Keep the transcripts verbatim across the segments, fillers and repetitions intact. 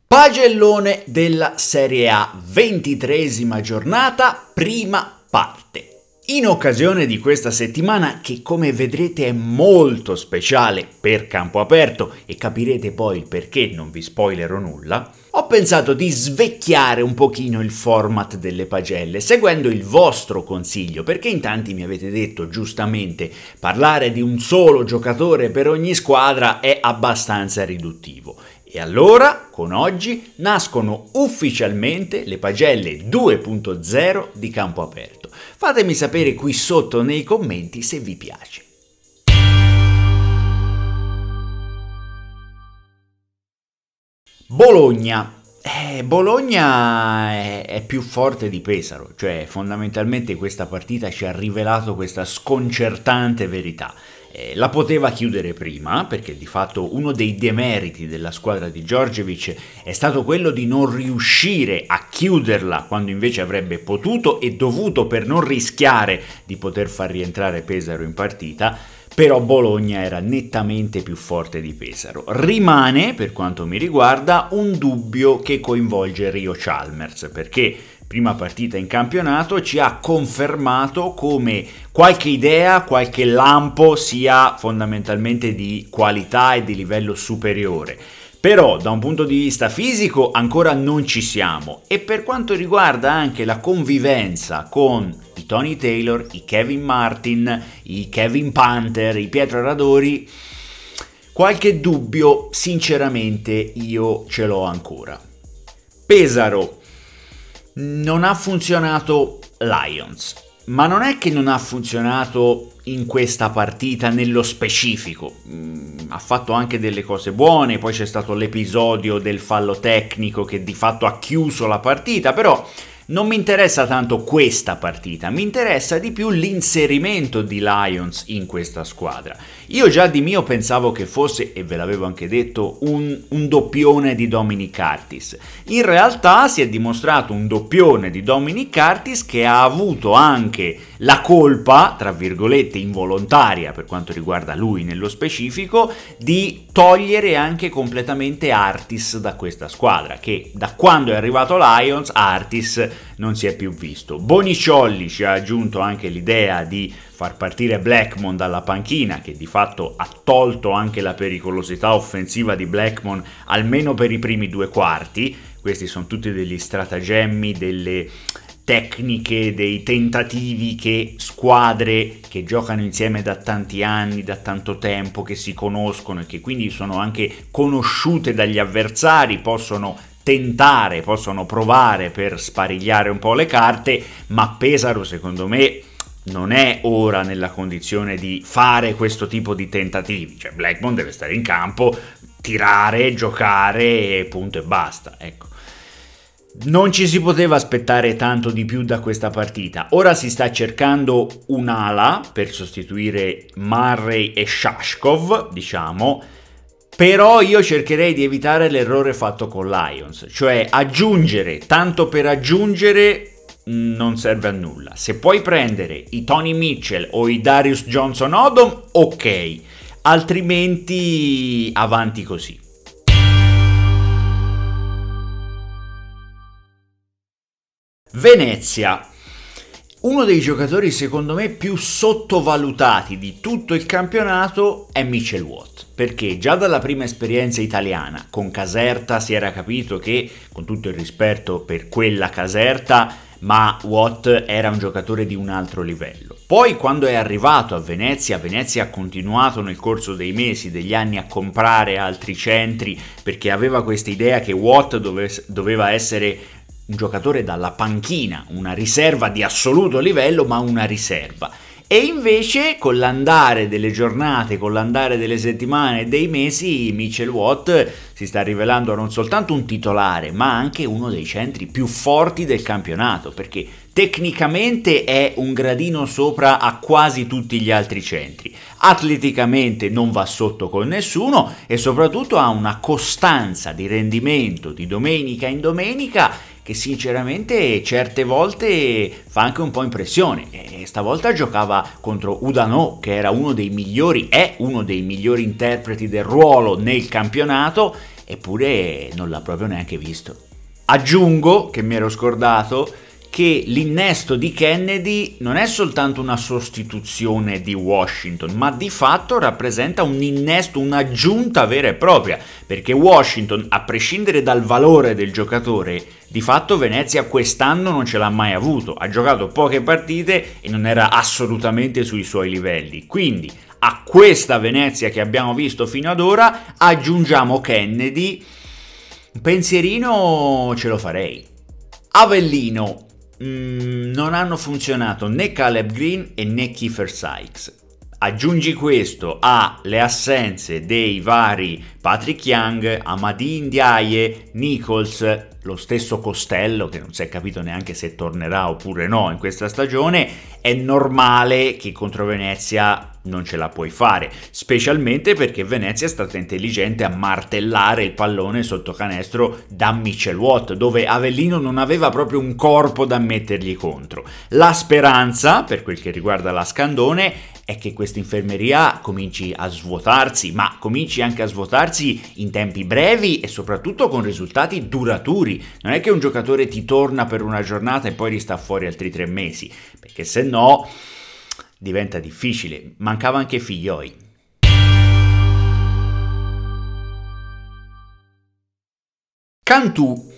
Pagellone della Serie A, ventitreesima giornata, prima parte. In occasione di questa settimana, che come vedrete è molto speciale per campo aperto e capirete poi il perché, non vi spoilerò nulla, ho pensato di svecchiare un pochino il format delle pagelle, seguendo il vostro consiglio, perché in tanti mi avete detto giustamente parlare di un solo giocatore per ogni squadra è abbastanza riduttivo. E allora, con oggi, nascono ufficialmente le pagelle due punto zero di campo aperto. Fatemi sapere qui sotto nei commenti se vi piace. Bologna. Eh, Bologna è, è più forte di Pesaro, cioè fondamentalmente questa partita ci ha rivelato questa sconcertante verità. Eh, la poteva chiudere prima, perché di fatto uno dei demeriti della squadra di Djordjevic è stato quello di non riuscire a chiuderla quando invece avrebbe potuto e dovuto per non rischiare di poter far rientrare Pesaro in partita. Però Bologna era nettamente più forte di Pesaro. Rimane, per quanto mi riguarda, un dubbio che coinvolge Rio Chalmers, perché prima partita in campionato ci ha confermato come qualche idea, qualche lampo sia fondamentalmente di qualità e di livello superiore. Però da un punto di vista fisico ancora non ci siamo, e per quanto riguarda anche la convivenza con i Tony Taylor, i Kevin Martin, i Kevin Panther, i Pietro Radori, qualche dubbio sinceramente io ce l'ho ancora. Pesaro, non ha funzionato Lions, ma non è che non ha funzionato in questa partita nello specifico. Mm, ha fatto anche delle cose buone, poi c'è stato l'episodio del fallo tecnico che di fatto ha chiuso la partita, però non mi interessa tanto questa partita, mi interessa di più l'inserimento di Lions in questa squadra. Io già di mio pensavo che fosse, e ve l'avevo anche detto, un, un doppione di Dominic Curtis. In realtà si è dimostrato un doppione di Dominic Curtis che ha avuto anche la colpa, tra virgolette involontaria per quanto riguarda lui nello specifico, di togliere anche completamente Artis da questa squadra, che da quando è arrivato Lions Artis non si è più visto. Boniciolli ci ha aggiunto anche l'idea di far partire Blackmon dalla panchina, che di fatto ha tolto anche la pericolosità offensiva di Blackmon almeno per i primi due quarti. Questi sono tutti degli stratagemmi, delle tecniche, dei tentativi che squadre che giocano insieme da tanti anni, da tanto tempo, che si conoscono e che quindi sono anche conosciute dagli avversari, possono tentare, possono provare per sparigliare un po' le carte, ma Pesaro secondo me non è ora nella condizione di fare questo tipo di tentativi. Cioè Blackmon deve stare in campo, tirare, giocare e punto e basta, ecco. Non ci si poteva aspettare tanto di più da questa partita. Ora si sta cercando un'ala per sostituire Murray e Shashkov, diciamo, però io cercherei di evitare l'errore fatto con Lions, cioè aggiungere tanto per aggiungere non serve a nulla. Se puoi prendere i Tony Mitchell o i Darius Johnson-Odom, ok, altrimenti avanti così. Venezia. Uno dei giocatori secondo me più sottovalutati di tutto il campionato è Mitchell Watt, perché già dalla prima esperienza italiana con Caserta si era capito che, con tutto il rispetto per quella Caserta, ma Watt era un giocatore di un altro livello. Poi quando è arrivato a Venezia, Venezia ha continuato nel corso dei mesi, degli anni a comprare altri centri, perché aveva questa idea che Watt dove, doveva essere un giocatore dalla panchina, una riserva di assoluto livello, ma una riserva. E invece con l'andare delle giornate, con l'andare delle settimane e dei mesi, Mitchell Watt si sta rivelando non soltanto un titolare, ma anche uno dei centri più forti del campionato, perché tecnicamente è un gradino sopra a quasi tutti gli altri centri, atleticamente non va sotto con nessuno e soprattutto ha una costanza di rendimento di domenica in domenica che sinceramente certe volte fa anche un po' impressione. E stavolta giocava contro Udano, che era uno dei migliori, è uno dei migliori interpreti del ruolo nel campionato, eppure non l'ha proprio neanche visto. Aggiungo, che mi ero scordato, che l'innesto di Kennedy non è soltanto una sostituzione di Washington, ma di fatto rappresenta un innesto, un'aggiunta vera e propria, perché Washington, a prescindere dal valore del giocatore, di fatto Venezia quest'anno non ce l'ha mai avuto, ha giocato poche partite e non era assolutamente sui suoi livelli, quindi a questa Venezia che abbiamo visto fino ad ora aggiungiamo Kennedy, un pensierino ce lo farei. Avellino. Mm, non hanno funzionato né Caleb Green e né Kiefer Sykes. Aggiungi questo alle assenze dei vari Patrick Young, Amadi Ndiaye, Nichols, lo stesso Costello che non si è capito neanche se tornerà oppure no in questa stagione, è normale che contro Venezia non ce la puoi fare, specialmente perché Venezia è stata intelligente a martellare il pallone sotto canestro da Mitchell Watt, dove Avellino non aveva proprio un corpo da mettergli contro. La speranza, per quel che riguarda la Scandone, è che questa infermeria cominci a svuotarsi, ma cominci anche a svuotarsi in tempi brevi e soprattutto con risultati duraturi. Non è che un giocatore ti torna per una giornata e poi resta fuori altri tre mesi, perché se no diventa difficile. Mancava anche Figlioi. Cantù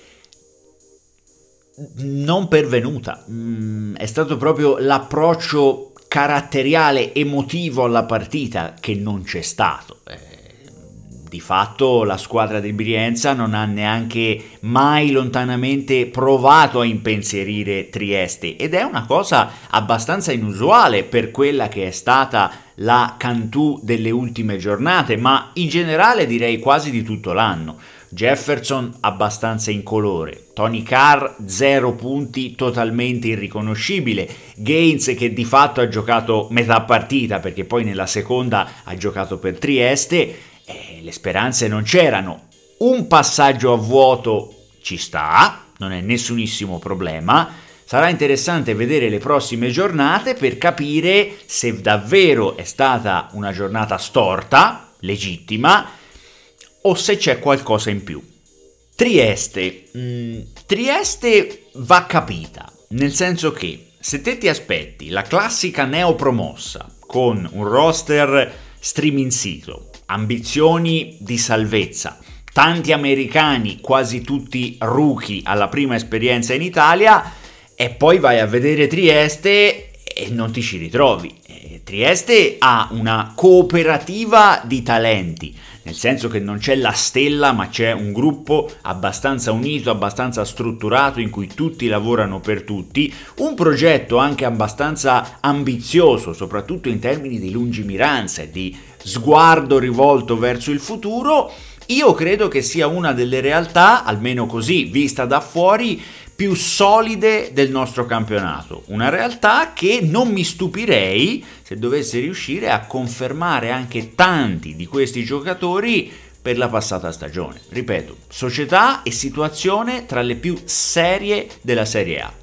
non pervenuta, mm, è stato proprio l'approccio caratteriale, emotivo alla partita che non c'è stato. Eh, di fatto la squadra del Brienza non ha neanche mai lontanamente provato a impensierire Trieste ed è una cosa abbastanza inusuale per quella che è stata la Cantù delle ultime giornate, ma in generale direi quasi di tutto l'anno. Jefferson abbastanza incolore, Tony Carr zero punti, totalmente irriconoscibile, Gaines che di fatto ha giocato metà partita perché poi nella seconda ha giocato per Trieste, e le speranze non c'erano. Un passaggio a vuoto ci sta, non è nessunissimo problema. Sarà interessante vedere le prossime giornate per capire se davvero è stata una giornata storta, legittima, o se c'è qualcosa in più. Trieste. Mm, Trieste va capita, nel senso che se te ti aspetti la classica neopromossa con un roster streaming sito, ambizioni di salvezza, tanti americani, quasi tutti rookie alla prima esperienza in Italia, e poi vai a vedere Trieste e non ti ci ritrovi. Trieste ha una cooperativa di talenti, nel senso che non c'è la stella ma c'è un gruppo abbastanza unito, abbastanza strutturato in cui tutti lavorano per tutti, un progetto anche abbastanza ambizioso, soprattutto in termini di lungimiranza e di sguardo rivolto verso il futuro. Io credo che sia una delle realtà, almeno così vista da fuori, più solide del nostro campionato, una realtà che non mi stupirei se dovesse riuscire a confermare anche tanti di questi giocatori per la passata stagione. Ripeto, società e situazione tra le più serie della Serie A.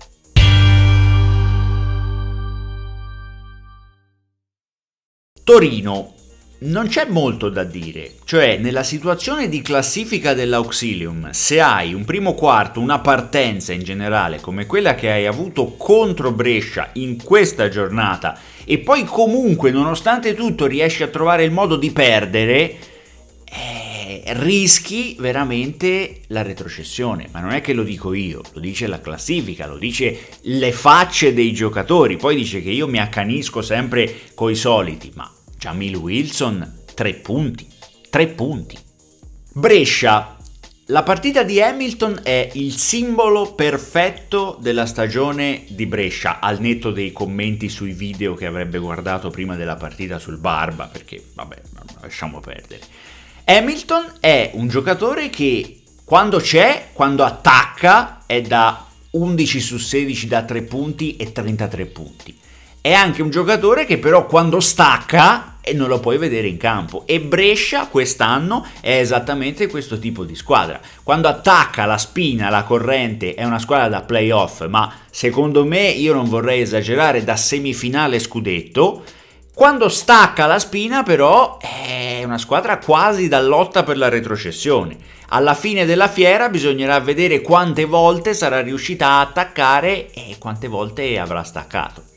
Torino. Non c'è molto da dire, cioè nella situazione di classifica dell'Auxilium, se hai un primo quarto, una partenza in generale come quella che hai avuto contro Brescia in questa giornata e poi comunque nonostante tutto riesci a trovare il modo di perdere, eh, rischi veramente la retrocessione. Ma non è che lo dico io, lo dice la classifica, lo dice le facce dei giocatori, poi dice che io mi accanisco sempre coi soliti, ma Jamil Wilson, tre punti, tre punti. Brescia, la partita di Hamilton è il simbolo perfetto della stagione di Brescia, al netto dei commenti sui video che avrebbe guardato prima della partita sul Barba, perché vabbè, lasciamo perdere. Hamilton è un giocatore che quando c'è, quando attacca, è da undici su sedici da tre punti e trentatré punti. È anche un giocatore che però quando stacca e non lo puoi vedere in campo, e Brescia quest'anno è esattamente questo tipo di squadra. Quando attacca la spina, la corrente, è una squadra da playoff, ma secondo me, io non vorrei esagerare, da semifinale scudetto. Quando stacca la spina però è è una squadra quasi da lotta per la retrocessione. Alla fine della fiera bisognerà vedere quante volte sarà riuscita a attaccare e quante volte avrà staccato.